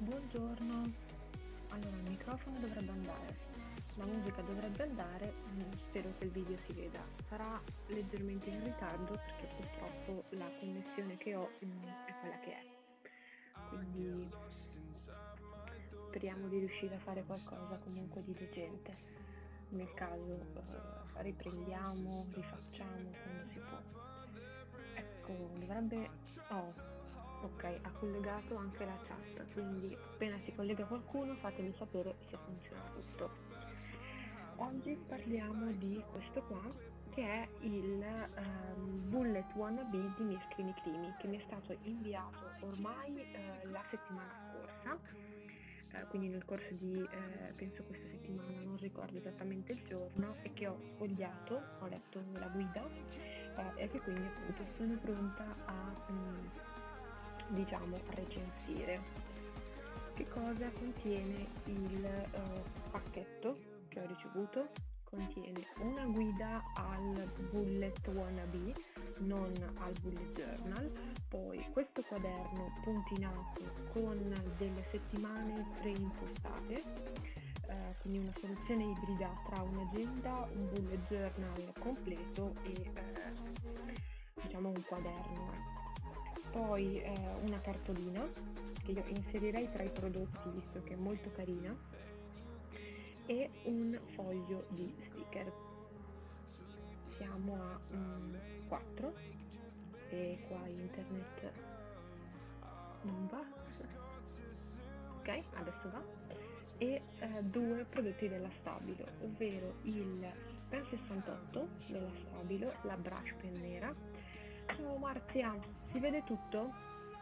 Buongiorno, allora il microfono dovrebbe andare, la musica dovrebbe andare, spero che il video si veda. Sarà leggermente in ritardo perché purtroppo la connessione che ho è quella che è, quindi speriamo di riuscire a fare qualcosa comunque di decente. Nel caso riprendiamo, rifacciamo quando si può. Ecco, dovrebbe... Oh, ok, ha collegato anche la chat, quindi appena si collega qualcuno fatemi sapere se funziona tutto. Oggi parliamo di questo qua, che è il Bullet Wannabe di Miss Crimi Crimi, che mi è stato inviato ormai la settimana scorsa, quindi nel corso di, penso questa settimana, non ricordo esattamente il giorno, e che ho sfogliato, ho letto la guida e che quindi appunto sono pronta a, diciamo, recensire. Che cosa contiene il pacchetto che ho ricevuto? Contiene una guida al Bullet Wannabe, non al Bullet Journal, poi questo quaderno puntinato con delle settimane preimpostate, quindi una soluzione ibrida tra un'agenda, un Bullet Journal completo e diciamo un quaderno. Poi una cartolina che io inserirei tra i prodotti visto che è molto carina, e un foglio di sticker. Siamo a 4 e qua internet non va. Ok, adesso va. E due prodotti della Stabilo, ovvero il Pen 68 della Stabilo, la brush pen nera. Ciao Marzia, si vede tutto?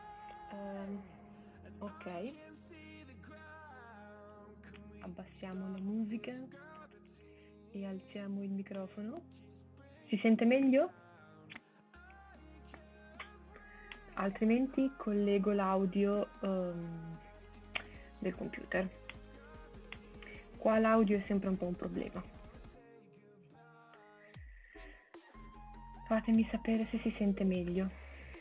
Ok, abbassiamo la musica e alziamo il microfono. Si sente meglio? Altrimenti collego l'audio del computer. Qua l'audio è sempre un po' un problema. Fatemi sapere se si sente meglio.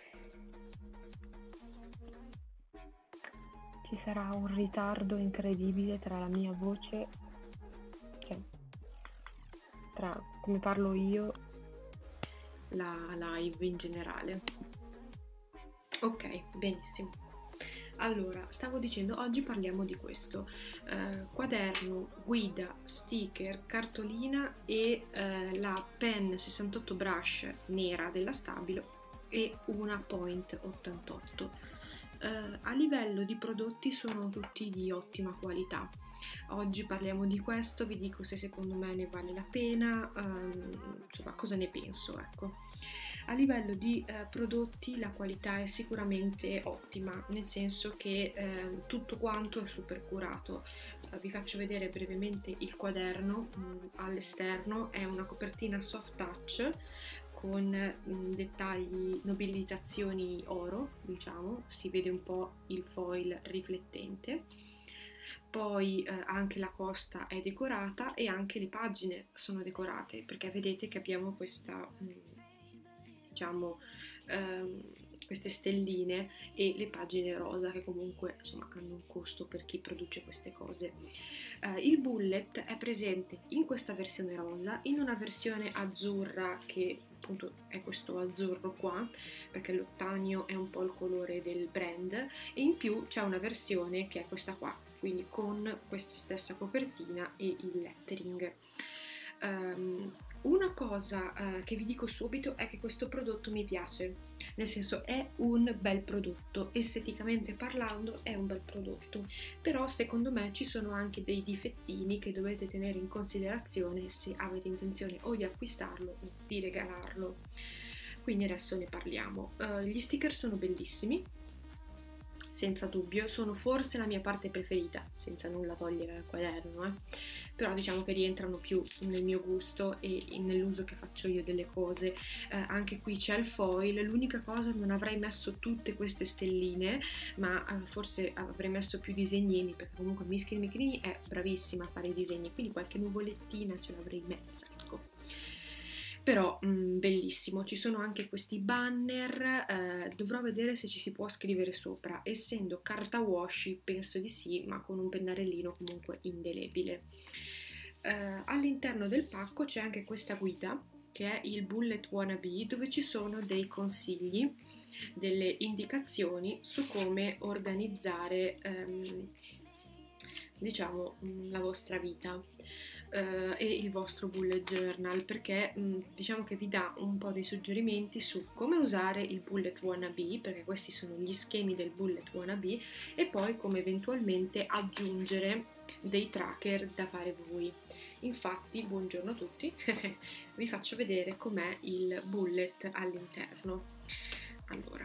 Ci sarà un ritardo incredibile tra la mia voce, cioè tra come parlo io, la live in generale. Ok, benissimo. Allora, stavo dicendo, oggi parliamo di questo quaderno, guida, sticker, cartolina e la pen 68 brush nera della Stabilo e una Point 88. A livello di prodotti sono tutti di ottima qualità. Oggi parliamo di questo, vi dico se secondo me ne vale la pena, insomma cosa ne penso, ecco. A livello di prodotti la qualità è sicuramente ottima, nel senso che tutto quanto è super curato. Vi faccio vedere brevemente il quaderno. All'esterno è una copertina soft touch con dettagli, nobilitazioni oro, diciamo, si vede un po' il foil riflettente. Poi anche la costa è decorata e anche le pagine sono decorate, perché vedete che abbiamo questa, diciamo, queste stelline e le pagine rosa che comunque insomma hanno un costo per chi produce queste cose. Il bullet è presente in questa versione rosa, in una versione azzurra che appunto è questo azzurro qua, perché l'ottanio è un po' il colore del brand, e in più c'è una versione che è questa qua, quindi con questa stessa copertina e il lettering. Una cosa che vi dico subito è che questo prodotto mi piace, nel senso è un bel prodotto, esteticamente parlando è un bel prodotto, però secondo me ci sono anche dei difettini che dovete tenere in considerazione se avete intenzione o di acquistarlo o di regalarlo, quindi adesso ne parliamo. Gli sticker sono bellissimi, senza dubbio, sono forse la mia parte preferita, senza nulla togliere al quaderno, però diciamo che rientrano più nel mio gusto e nell'uso che faccio io delle cose. Anche qui c'è il foil, l'unica cosa, non avrei messo tutte queste stelline, ma forse avrei messo più disegnini, perché comunque Miss Crimi Crimi è bravissima a fare i disegni, quindi qualche nuvolettina ce l'avrei messa, ecco. però bellissimo. Ci sono anche questi banner, dovrò vedere se ci si può scrivere sopra. Essendo carta washi penso di sì, ma con un pennarellino comunque indelebile. All'interno del pacco c'è anche questa guida che è il Bullet Wannabe, dove ci sono dei consigli, delle indicazioni su come organizzare diciamo la vostra vita e il vostro bullet journal, perché diciamo che vi dà un po' dei suggerimenti su come usare il Bullet Wannabe, perché questi sono gli schemi del Bullet Wannabe, e poi come eventualmente aggiungere dei tracker da fare voi. Infatti, buongiorno a tutti, vi faccio vedere com'è il bullet all'interno. Allora,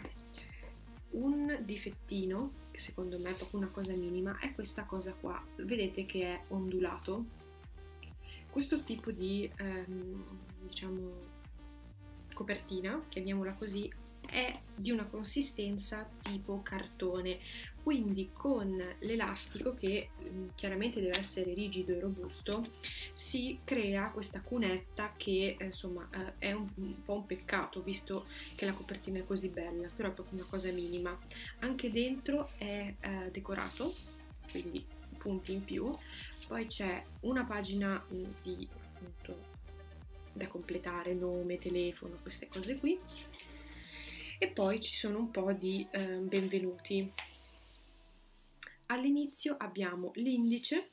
un difettino, che secondo me è proprio una cosa minima, è questa cosa qua. Vedete che è ondulato? Questo tipo di, diciamo, copertina, chiamiamola così, è di una consistenza tipo cartone, quindi con l'elastico, che chiaramente deve essere rigido e robusto, si crea questa cunetta che insomma è un po' un peccato, visto che la copertina è così bella, però è proprio una cosa minima. Anche dentro è decorato, quindi punti in più. Poi c'è una pagina di appunto da completare, nome, telefono, queste cose qui, e poi ci sono un po' di benvenuti. All'inizio abbiamo l'indice,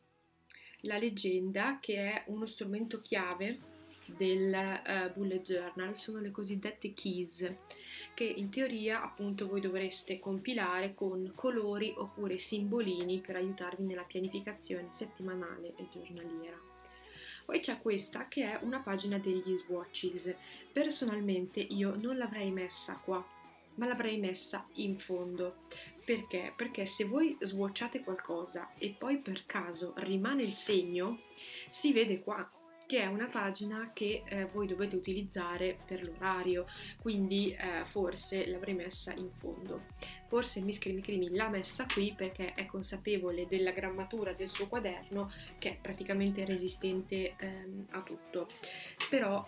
la leggenda, che è uno strumento chiave del bullet journal, sono le cosiddette keys, che in teoria appunto voi dovreste compilare con colori oppure simbolini per aiutarvi nella pianificazione settimanale e giornaliera. Poi c'è questa che è una pagina degli swatches. Personalmente io non l'avrei messa qua, ma l'avrei messa in fondo. Perché? Perché se voi swatchate qualcosa e poi per caso rimane il segno, si vede qua che è una pagina che voi dovete utilizzare per l'orario, quindi forse l'avrei messa in fondo. Forse Miss Crimi l'ha messa qui perché è consapevole della grammatura del suo quaderno, che è praticamente resistente a tutto, però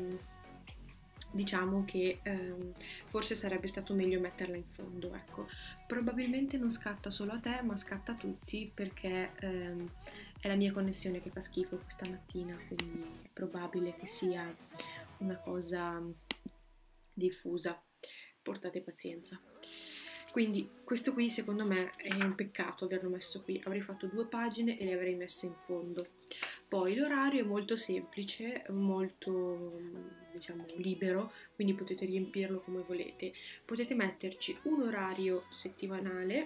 diciamo che forse sarebbe stato meglio metterla in fondo, ecco. Probabilmente non scatta solo a te, ma scatta a tutti, perché è la mia connessione che fa schifo questa mattina, quindi è probabile che sia una cosa diffusa. Portate pazienza. Quindi questo qui secondo me è un peccato averlo messo qui, avrei fatto 2 pagine e le avrei messe in fondo. Poi l'orario è molto semplice, molto diciamo libero, quindi potete riempirlo come volete. Potete metterci un orario settimanale,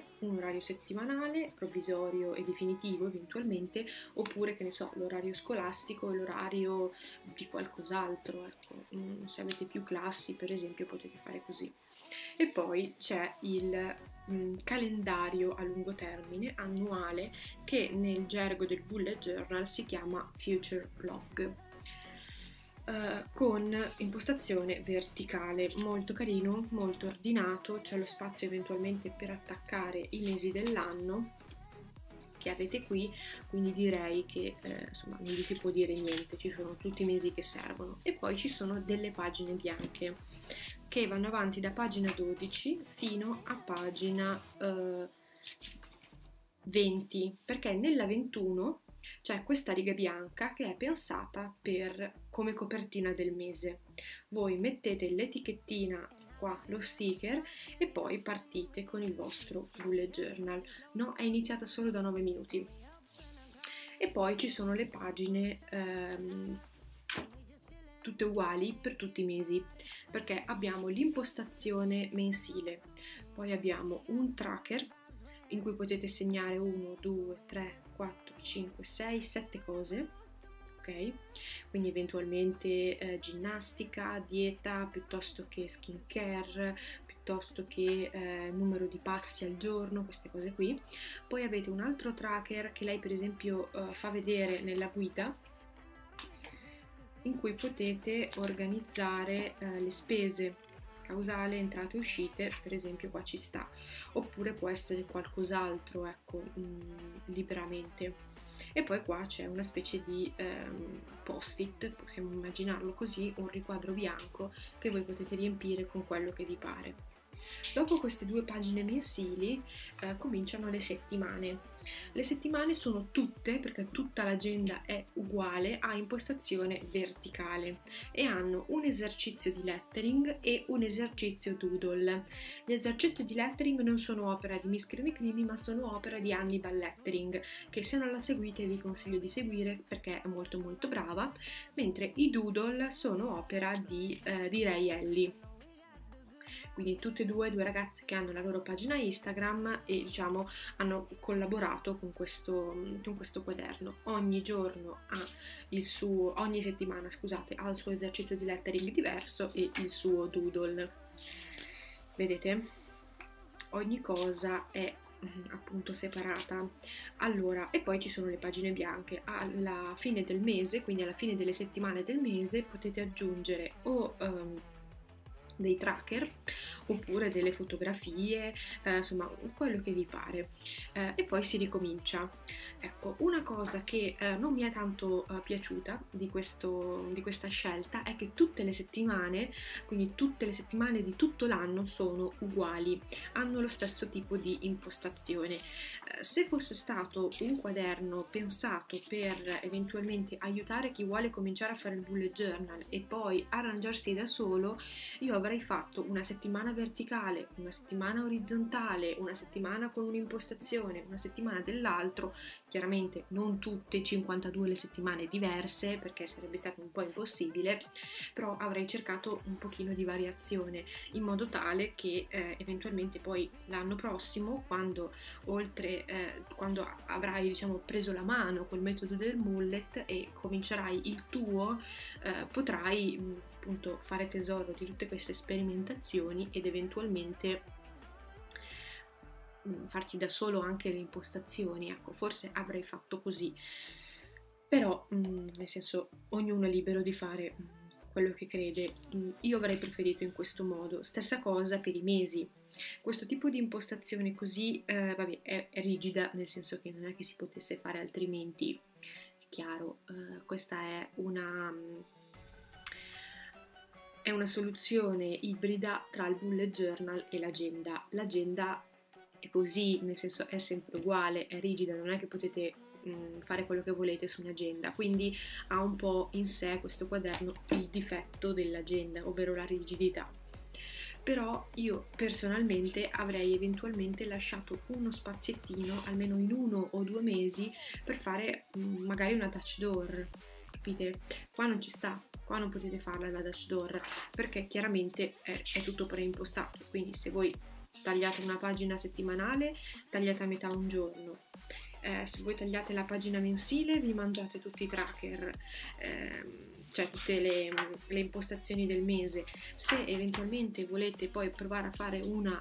provvisorio e definitivo eventualmente, oppure che ne so, l'orario scolastico e l'orario di qualcos'altro, ecco. Se avete più classi per esempio potete fare così. E poi c'è il calendario a lungo termine annuale, che nel gergo del bullet journal si chiama future log, con impostazione verticale, molto carino, molto ordinato. C'è lo spazio eventualmente per attaccare i mesi dell'anno che avete qui, quindi direi che insomma non vi si può dire niente, ci sono tutti i mesi che servono. E poi ci sono delle pagine bianche che vanno avanti da pagina 12 fino a pagina 20, perché nella 21 c'è questa riga bianca che è pensata come copertina del mese. Voi mettete l'etichettina qua, lo sticker, e poi partite con il vostro bullet journal. No, è iniziata solo da 9 minuti. E poi ci sono le pagine tutte uguali per tutti i mesi, perché abbiamo l'impostazione mensile, poi abbiamo un tracker in cui potete segnare 1, 2, 3, 4, 5, 6, 7 cose, ok? Quindi eventualmente ginnastica, dieta, piuttosto che skincare, piuttosto che numero di passi al giorno, queste cose qui. Poi avete un altro tracker che lei per esempio fa vedere nella guida, in cui potete organizzare le spese, causale, entrate e uscite, per esempio qua ci sta, oppure può essere qualcos'altro, ecco, liberamente. e poi qua c'è una specie di post-it, possiamo immaginarlo così, un riquadro bianco che voi potete riempire con quello che vi pare. Dopo queste 2 pagine mensili cominciano le settimane. Le settimane sono tutte, perché tutta l'agenda è uguale, a impostazione verticale e hanno un esercizio di lettering e un esercizio doodle. Gli esercizi di lettering non sono opera di Miss Creamy Creamy, ma sono opera di Hannibal Lettering, che se non la seguite vi consiglio di seguire perché è molto molto brava, mentre i doodle sono opera di Ray Ellie. Quindi tutte e due ragazze che hanno la loro pagina Instagram e diciamo hanno collaborato con questo quaderno. Ogni settimana, scusate, ha il suo esercizio di lettering diverso e il suo doodle. Vedete? Ogni cosa è appunto separata. Allora, e poi ci sono le pagine bianche. Alla fine del mese, quindi alla fine delle settimane del mese, potete aggiungere o dei tracker oppure delle fotografie, insomma quello che vi pare, e poi si ricomincia. Ecco, una cosa che non mi è tanto piaciuta di questa scelta è che tutte le settimane, quindi tutte le settimane di tutto l'anno sono uguali, hanno lo stesso tipo di impostazione. Se fosse stato un quaderno pensato per eventualmente aiutare chi vuole cominciare a fare il bullet journal e poi arrangiarsi da solo, io avrei fatto una settimana verticale, una settimana orizzontale, una settimana con un'impostazione, una settimana dell'altro, chiaramente non tutte 52 le settimane diverse perché sarebbe stato un po' impossibile, però avrei cercato un pochino di variazione in modo tale che eventualmente poi l'anno prossimo, quando avrai diciamo preso la mano col metodo del mullet e comincerai il tuo, potrai appunto fare tesoro di tutte queste sperimentazioni ed eventualmente farti da solo anche le impostazioni. Ecco, forse avrei fatto così, però nel senso ognuno è libero di fare quello che crede. Io avrei preferito in questo modo. Stessa cosa per i mesi. Questo tipo di impostazione così vabbè, è rigida, nel senso che non è che si potesse fare altrimenti. È chiaro, questa è una soluzione ibrida tra il bullet journal e l'agenda. L'agenda è così, nel senso è sempre uguale, è rigida, non è che potete fare quello che volete su un'agenda, quindi ha un po' in sé questo quaderno il difetto dell'agenda, ovvero la rigidità. Però io personalmente avrei eventualmente lasciato uno spaziettino, almeno in 1 o 2 mesi, per fare magari una touch door, capite? Qua non ci sta. Qua non potete farla la dash door perché chiaramente è tutto preimpostato, quindi se voi tagliate una pagina settimanale tagliate a metà un giorno, se voi tagliate la pagina mensile vi mangiate tutti i tracker, cioè tutte le impostazioni del mese. Se eventualmente volete poi provare a fare una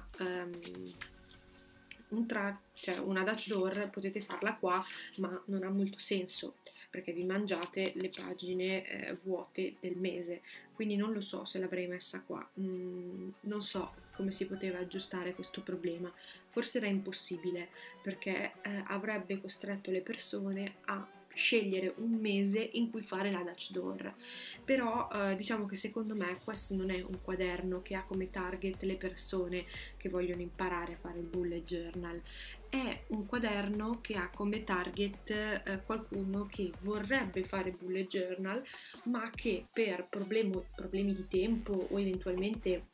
dash door potete farla qua, ma non ha molto senso perché vi mangiate le pagine vuote del mese, quindi non lo so se l'avrei messa qua, non so come si poteva aggiustare questo problema, forse era impossibile perché avrebbe costretto le persone a scegliere un mese in cui fare la Dutch Door, però diciamo che secondo me questo non è un quaderno che ha come target le persone che vogliono imparare a fare il bullet journal, è un quaderno che ha come target qualcuno che vorrebbe fare bullet journal ma che per problemi di tempo o eventualmente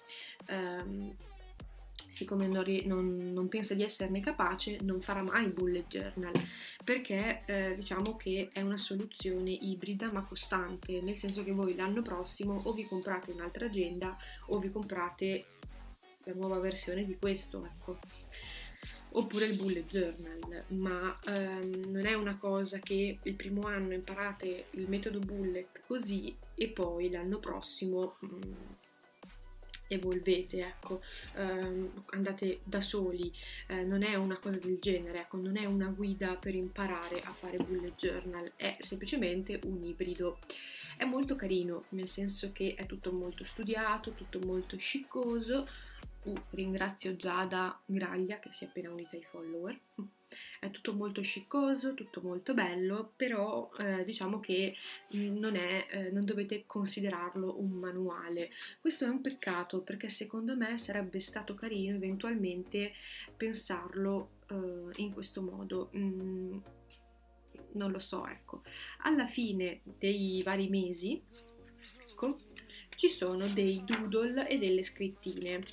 siccome non pensa di esserne capace non farà mai bullet journal perché diciamo che è una soluzione ibrida ma costante, nel senso che voi l'anno prossimo o vi comprate un'altra agenda o vi comprate la nuova versione di questo, ecco, oppure il bullet journal, ma non è una cosa che il primo anno imparate il metodo bullet così e poi l'anno prossimo evolvete, ecco, andate da soli, non è una cosa del genere, ecco, non è una guida per imparare a fare bullet journal, è semplicemente un ibrido. È molto carino, nel senso che è tutto molto studiato, tutto molto sciccoso, Ringrazio Giada Graglia che si è appena unita ai follower. È tutto molto sciccoso, tutto molto bello, però diciamo che non dovete considerarlo un manuale. Questo è un peccato perché secondo me sarebbe stato carino eventualmente pensarlo in questo modo. Non lo so, ecco. Alla fine dei vari mesi, ecco, ci sono dei doodle e delle scrittine.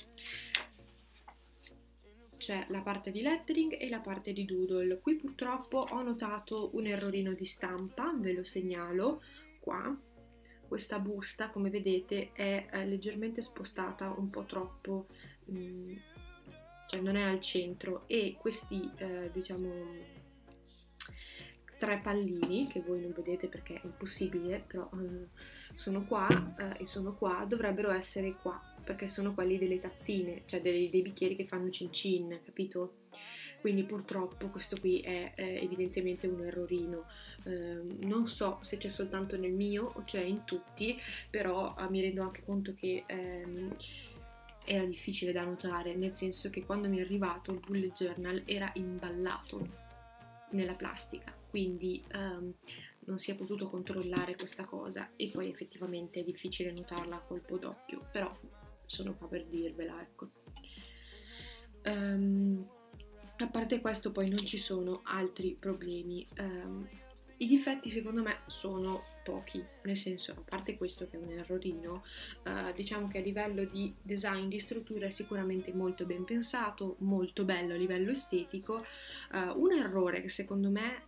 C'è la parte di lettering e la parte di doodle. Qui purtroppo ho notato un errorino di stampa, ve lo segnalo qua. Questa busta, come vedete, è leggermente spostata un po' troppo, cioè non è al centro, e questi, diciamo, 3 pallini, che voi non vedete perché è impossibile, però sono qua e sono qua, dovrebbero essere qua, perché sono quelli delle tazzine, cioè dei bicchieri che fanno cin cin, capito? Quindi purtroppo questo qui è evidentemente un errorino. Non so se c'è soltanto nel mio o c'è in tutti, però mi rendo anche conto che era difficile da notare, nel senso che quando mi è arrivato il bullet journal era imballato nella plastica, quindi non si è potuto controllare questa cosa, e poi effettivamente è difficile notarla a colpo d'occhio, però sono qua per dirvela, ecco. A parte questo poi non ci sono altri problemi. I difetti secondo me sono pochi, nel senso, a parte questo che è un errorino, diciamo che a livello di design, di struttura è sicuramente molto ben pensato, molto bello a livello estetico. Un errore che secondo me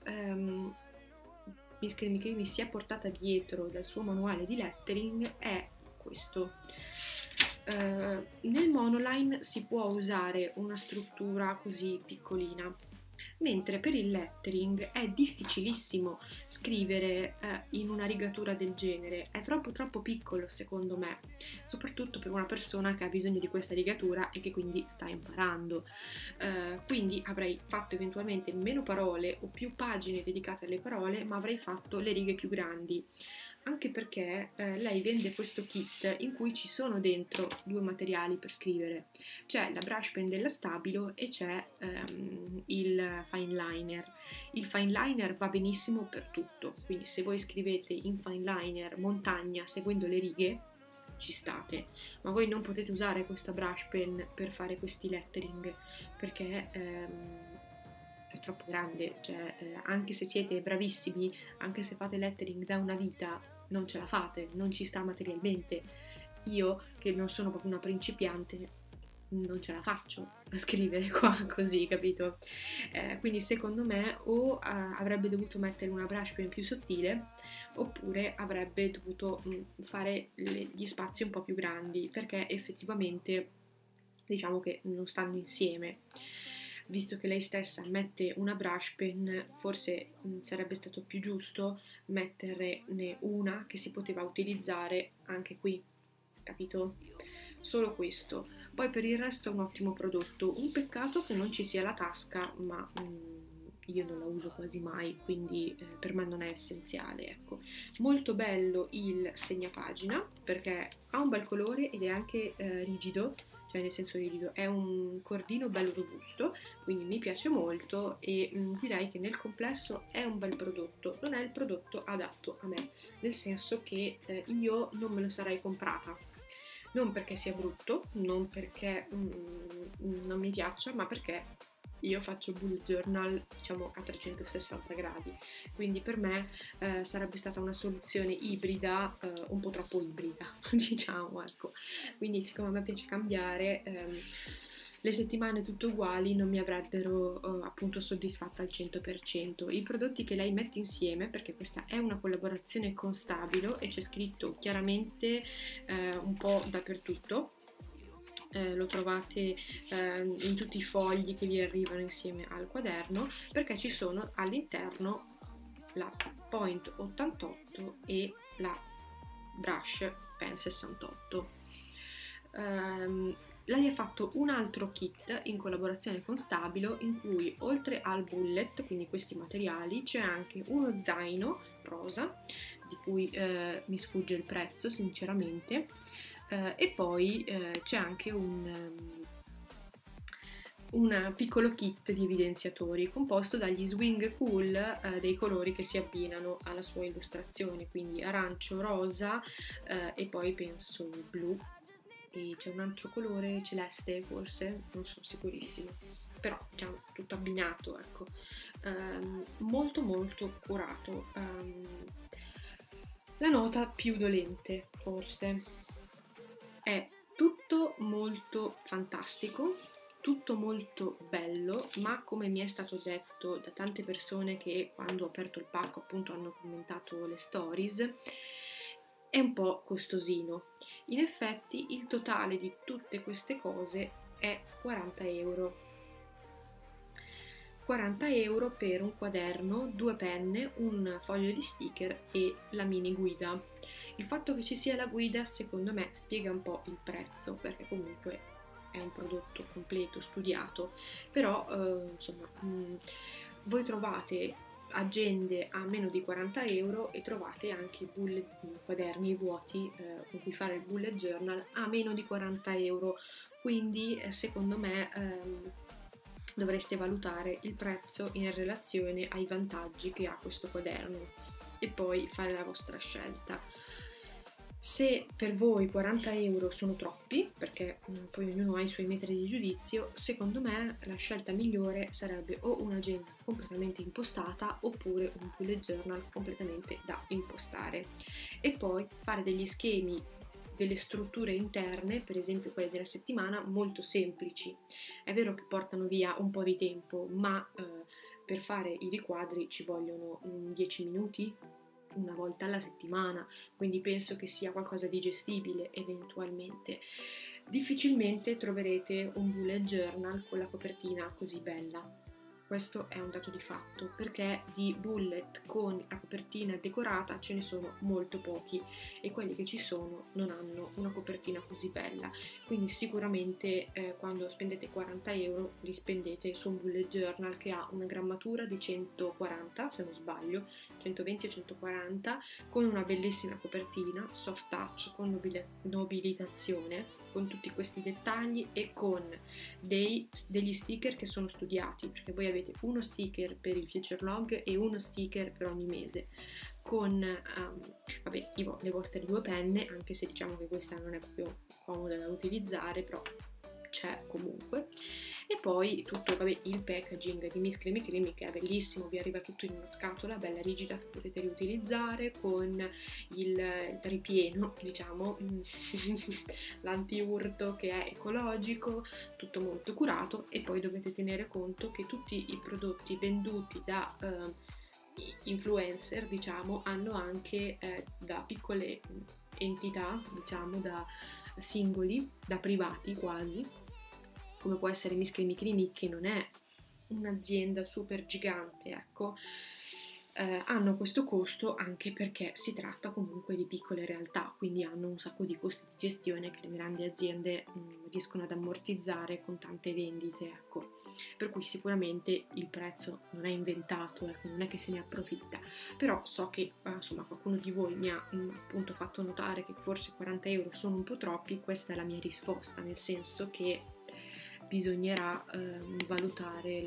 mi si è portata dietro dal suo manuale di lettering è questo. Nel monoline si può usare una struttura così piccolina, mentre per il lettering è difficilissimo scrivere in una rigatura del genere, è troppo piccolo secondo me, soprattutto per una persona che ha bisogno di questa rigatura e che quindi sta imparando. Quindi avrei fatto eventualmente meno parole o più pagine dedicate alle parole, ma avrei fatto le righe più grandi. Anche perché lei vende questo kit in cui ci sono dentro 2 materiali per scrivere. C'è la brush pen della Stabilo e c'è il fine liner. Il fine liner va benissimo per tutto, quindi se voi scrivete in fine liner montagna seguendo le righe, ci state, ma voi non potete usare questa brush pen per fare questi lettering perché è troppo grande, cioè anche se siete bravissimi, anche se fate lettering da una vita, non ce la fate, non ci sta materialmente. Io, che non sono proprio una principiante, non ce la faccio a scrivere qua così, capito? Quindi secondo me o avrebbe dovuto mettere una brush pen più sottile, oppure avrebbe dovuto fare gli spazi un po' più grandi, perché effettivamente diciamo che non stanno insieme. Visto che lei stessa mette una brush pen, forse sarebbe stato più giusto metterne una che si poteva utilizzare anche qui, capito? Solo questo. Poi per il resto è un ottimo prodotto. Un peccato che non ci sia la tasca, ma io non la uso quasi mai, quindi per me non è essenziale, ecco. Molto bello il segnapagina perché ha un bel colore ed è anche rigido, cioè nel senso rigido, è un cordino bello robusto, quindi mi piace molto e direi che nel complesso è un bel prodotto. Non è il prodotto adatto a me, nel senso che io non me lo sarei comprata, non perché sia brutto, non perché non mi piaccia, ma perché io faccio bullet journal, diciamo, a 360 gradi, quindi per me sarebbe stata una soluzione ibrida, un po' troppo ibrida, diciamo, ecco. Quindi siccome a me piace cambiare, le settimane tutte uguali non mi avrebbero appunto soddisfatta al 100%. I prodotti che lei mette insieme, perché questa è una collaborazione con Stabilo e c'è scritto chiaramente un po' dappertutto, lo trovate in tutti i fogli che vi arrivano insieme al quaderno, perché ci sono all'interno la Point 88 e la Brush Pen 68. Lei ha fatto un altro kit in collaborazione con Stabilo in cui oltre al bullet, quindi questi materiali, c'è anche uno zaino rosa di cui mi sfugge il prezzo sinceramente, e poi c'è anche un piccolo kit di evidenziatori composto dagli swing cool dei colori che si abbinano alla sua illustrazione, quindi arancio, rosa e poi penso blu, e c'è un altro colore celeste forse, non sono sicurissima, però diciamo tutto abbinato, ecco. Molto molto curato. La nota più dolente forse è tutto molto fantastico, tutto molto bello, ma come mi è stato detto da tante persone che quando ho aperto il pacco appunto hanno commentato le stories, è un po' costosino. In effetti il totale di tutte queste cose è 40 euro. 40 euro per un quaderno, 2 penne, un foglio di sticker e la mini guida. Il fatto che ci sia la guida secondo me spiega un po' il prezzo, perché comunque è un prodotto completo, studiato, però insomma voi trovate agende a meno di 40 euro e trovate anche quaderni vuoti con cui fare il bullet journal a meno di 40 euro, quindi secondo me dovreste valutare il prezzo in relazione ai vantaggi che ha questo quaderno e poi fare la vostra scelta. Se per voi 40 euro sono troppi, perché poi ognuno ha i suoi metri di giudizio, secondo me la scelta migliore sarebbe o un'agenda completamente impostata oppure un bullet journal completamente da impostare. E poi fare degli schemi, delle strutture interne, per esempio quelle della settimana, molto semplici. È vero che portano via un po' di tempo, ma per fare i riquadri ci vogliono 10 minuti, una volta alla settimana, quindi penso che sia qualcosa di gestibile eventualmente. Difficilmente troverete un bullet journal con la copertina così bella. Questo è un dato di fatto, perché di bullet con la copertina decorata ce ne sono molto pochi e quelli che ci sono non hanno una copertina così bella, quindi sicuramente quando spendete 40 euro li spendete su un bullet journal che ha una grammatura di 140, se non sbaglio, 120 o 140, con una bellissima copertina, soft touch, con nobilitazione, con tutti questi dettagli e con degli sticker che sono studiati, perché voi avete uno sticker per il future log e uno sticker per ogni mese, con le vostre 2 penne, anche se diciamo che questa non è proprio comoda da utilizzare, però c'è comunque. E poi tutto il packaging di Miss Creamy Creamy, che è bellissimo, vi arriva tutto in una scatola bella rigida che potete riutilizzare, con il ripieno, diciamo, l'antiurto che è ecologico, tutto molto curato. E poi dovete tenere conto che tutti i prodotti venduti da influencer, diciamo, hanno anche da piccole entità, diciamo, da singoli, da privati quasi, come può essere Miss Creamy Creamy, che non è un'azienda super gigante, ecco, hanno questo costo anche perché si tratta comunque di piccole realtà, quindi hanno un sacco di costi di gestione che le grandi aziende riescono ad ammortizzare con tante vendite, ecco. Per cui sicuramente il prezzo non è inventato, ecco, non è che se ne approfitta, però so che insomma qualcuno di voi mi ha appunto fatto notare che forse 40 euro sono un po' troppi. Questa è la mia risposta, nel senso che bisognerà valutare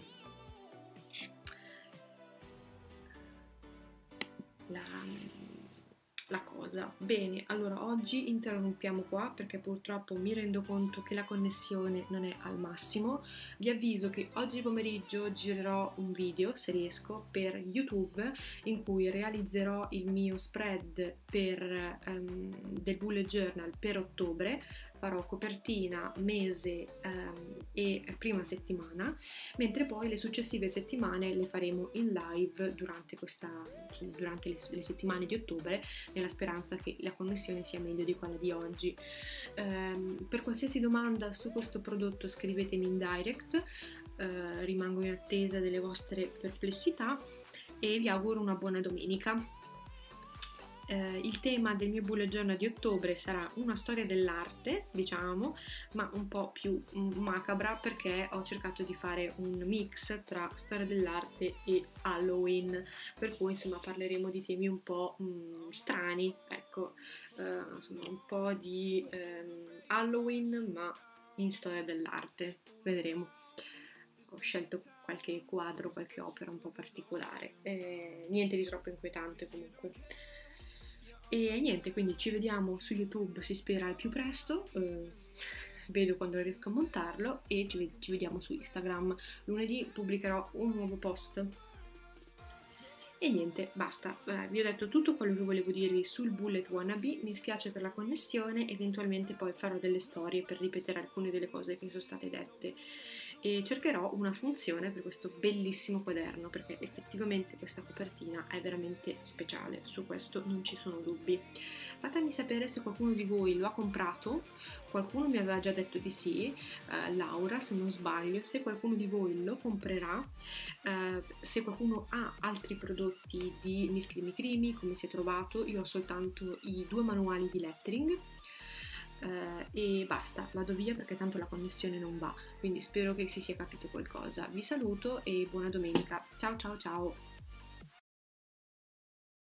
la cosa. Bene, allora oggi interrompiamo qua perché purtroppo mi rendo conto che la connessione non è al massimo. Vi avviso che oggi pomeriggio girerò un video, se riesco, per YouTube in cui realizzerò il mio spread del bullet journal per ottobre. Farò copertina, mese e prima settimana, mentre poi le successive settimane le faremo in live durante le settimane di ottobre, nella speranza che la connessione sia meglio di quella di oggi. Per qualsiasi domanda su questo prodotto scrivetemi in direct, rimango in attesa delle vostre perplessità e vi auguro una buona domenica. Il tema del mio bullet journal di ottobre sarà una storia dell'arte, diciamo, ma un po' più macabra, perché ho cercato di fare un mix tra storia dell'arte e Halloween, per cui insomma parleremo di temi un po' strani, ecco, insomma un po' di Halloween ma in storia dell'arte, vedremo. ho scelto qualche quadro, qualche opera un po' particolare, niente di troppo inquietante comunque. E niente, quindi ci vediamo su YouTube, si spera al più presto, vedo quando riesco a montarlo e ci vediamo su Instagram. Lunedì pubblicherò un nuovo post. E niente, basta, vi ho detto tutto quello che volevo dirvi sul Bullet Wannabe, mi spiace per la connessione, eventualmente poi farò delle storie per ripetere alcune delle cose che sono state dette e cercherò una funzione per questo bellissimo quaderno perché effettivamente questa copertina è veramente speciale, su questo non ci sono dubbi. Fatemi sapere se qualcuno di voi lo ha comprato, qualcuno mi aveva già detto di sì, Laura se non sbaglio, se qualcuno di voi lo comprerà, se qualcuno ha altri prodotti di Miss Crimi Crimi, come si è trovato. Io ho soltanto i 2 manuali di lettering e basta, vado via perché tanto la connessione non va, quindi spero che si sia capito qualcosa. Vi saluto e buona domenica, ciao ciao ciao!